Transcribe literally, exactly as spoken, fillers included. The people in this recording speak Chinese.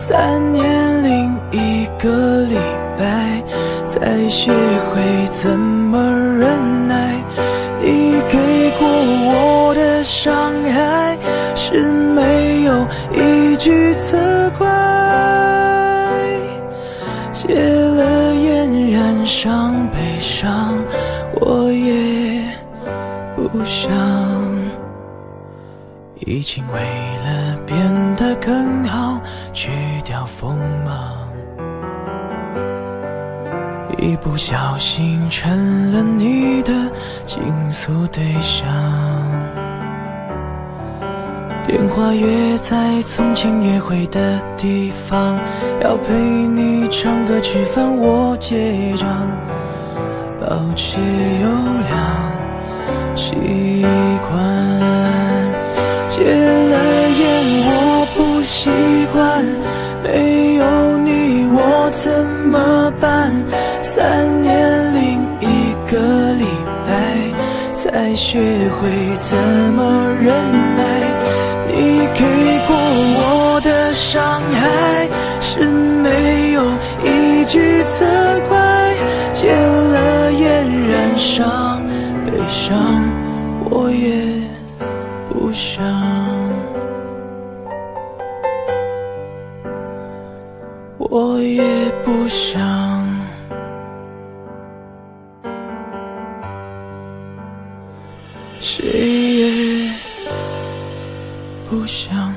三年零一个礼拜，才学会怎么忍耐。你给过我的伤害，是没有一句责怪。戒了烟，染上悲伤，我也不想。已经为了变得更好，去掉锋芒。一不小心成了你的倾诉对象，电话约在从前约会的地方，要陪你唱歌吃饭我结账，保持优良习惯。戒了烟我不习惯，没有你我怎么办？三年零一个礼拜，才学会怎么忍耐。你给过我的伤害，是没有一句责怪。戒了烟，染上悲伤，我也不想。我也不想，谁也不想。